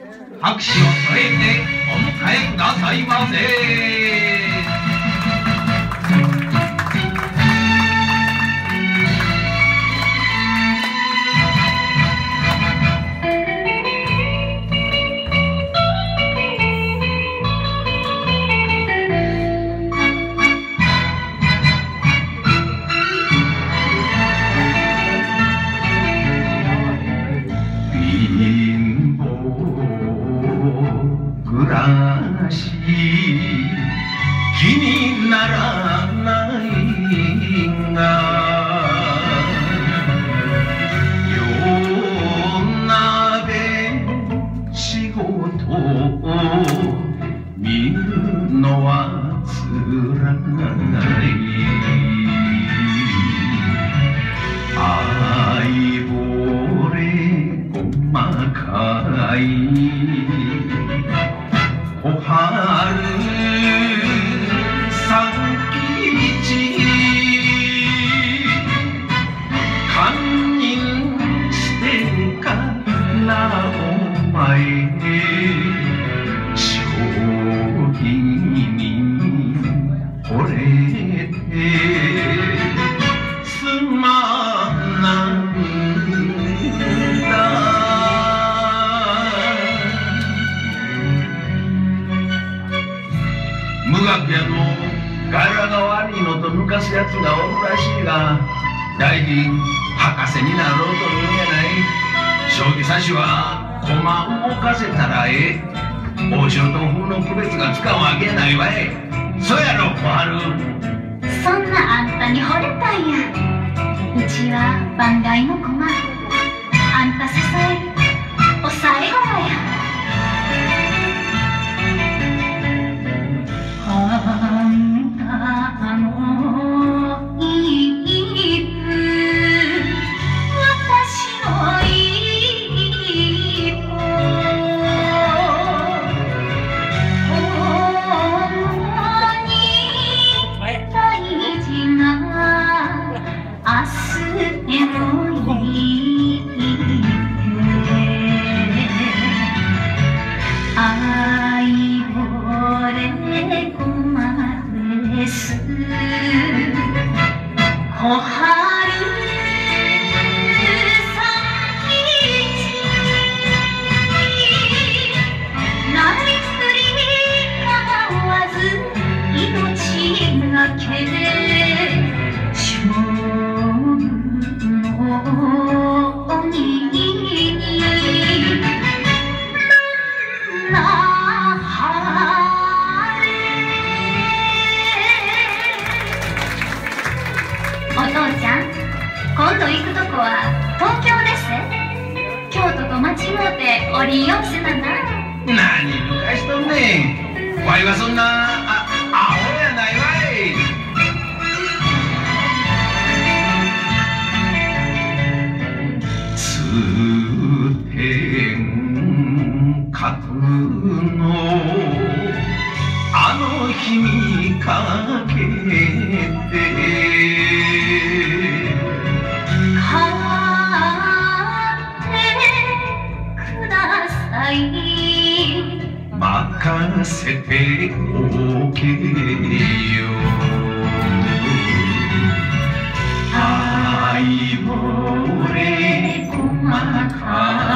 拍手を添えてお迎えくださいませ。気にならないが夜なべ仕事を見るのはつらない愛ぼれ細かいおはる三吉堪忍してからお前将棋に惚れてすまなんだ無学屋の柄が悪いのと抜かすやつがおるらしいが大臣博士になろうというんやない将棋指しは駒動かせたらええ王将と風の区別がつかんわけやないわいそやろ小春そんなあんたに惚れたんやうちは番外の駒あんた支える抑え駒やあんたの一歩私の一歩共に大事な明日への一手愛ぼれごまです小春三吉なりふりかわず命がけ勝負の鬼にお父ちゃん、今度行くとこは東京ですね。京都と間違うておりんようしてたな。 何抜かしとんねんわいはそんなアホやないわい通天閣のあの日見かけて買ってください任せておけよ愛ぼれ細か